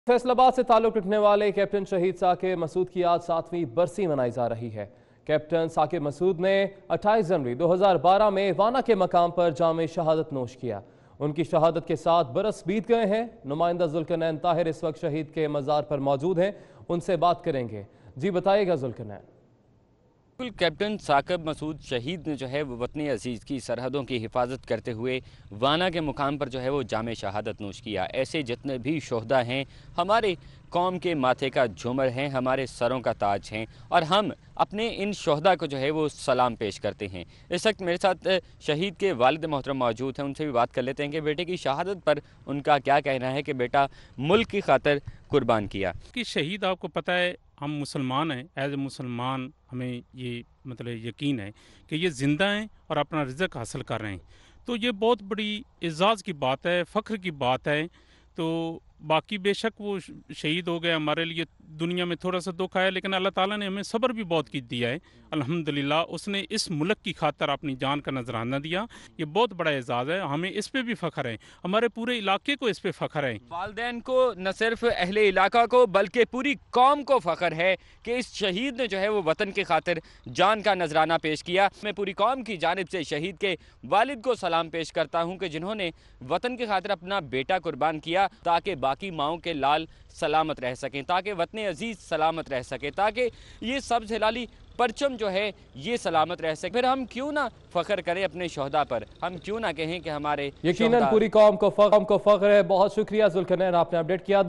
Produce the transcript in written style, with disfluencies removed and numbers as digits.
फैसलाबाद से ताल्लुक रखने वाले कैप्टन शहीद साकिब मसूद की आज 7वीं बरसी मनाई जा रही है। कैप्टन साकिब मसूद ने 28 जनवरी 2012 में वाना के मकाम पर जामे शहादत नोश किया। उनकी शहादत के 7 बरस बीत गए हैं। नुमाइंदा जुल्करनैन ताहिर इस वक्त शहीद के मज़ार पर मौजूद हैं, उनसे बात करेंगे। जी बताइएगा जुल्करनैन। कैप्टन साकिब मसूद शहीद ने जो है वो वतन अजीज़ की सरहदों की हिफाजत करते हुए वाना के मुकाम पर जो है वो जामे शहादत नोश किया। ऐसे जितने भी शोहदा हैं हमारे कौम के माथे का झूमर हैं, हमारे सरों का ताज हैं और हम अपने इन शोहदा को जो है वो सलाम पेश करते हैं। इस वक्त मेरे साथ शहीद के वालिद मोहतरम मौजूद हैं, उनसे भी बात कर लेते हैं कि बेटे की शहादत पर उनका क्या कहना है कि बेटा मुल्क की खातिर कुर्बान किया। कि शहीद आपको पता है हम मुसलमान हैं, एज ए मुसलमान हमें ये मतलब यकीन है कि ये ज़िंदा हैं और अपना रिज़्क हासिल कर रहे हैं। तो ये बहुत बड़ी एज़ाज़ की बात है, फ़ख्र की बात है। तो बाकी बेशक वो शहीद हो गए, हमारे लिए दुनिया में थोड़ा सा दुख आया, लेकिन अल्लाह ताला ने हमें सब्र भी बहुत की दिया है। अल्हम्दुलिल्लाह उसने इस मुल्क की खातर अपनी जान का नजराना दिया। ये बहुत बड़ा एजाज़ है, हमें इस पे भी फ़ख्र है, हमारे पूरे इलाके को इस पे फ़ख्र है। वालिदैन को न सिर्फ अहले इलाका को बल्कि पूरी कौम को फ़ख्र है कि इस शहीद ने जो है वो वतन की खातिर जान का नजराना पेश किया। मैं पूरी कौम की जानिब से शहीद के वालिद को सलाम पेश करता हूँ कि जिन्होंने वतन की खातिर अपना बेटा कुर्बान किया ताकि बाकी माओं के लाल सलामत रह सकें, ताकि वतन अजीज़ सलामत रह सके, ताकि ये सब्ज़ हिलाली परचम जो है ये सलामत रह सके। फिर हम क्यों ना फ़ख्र करें अपने शोहदा पर, हम क्यों ना कहें कि हमारे यकीनन पूरी कौम को फ़ख्र है। बहुत शुक्रिया जुल्करनैन, आपने अपडेट किया।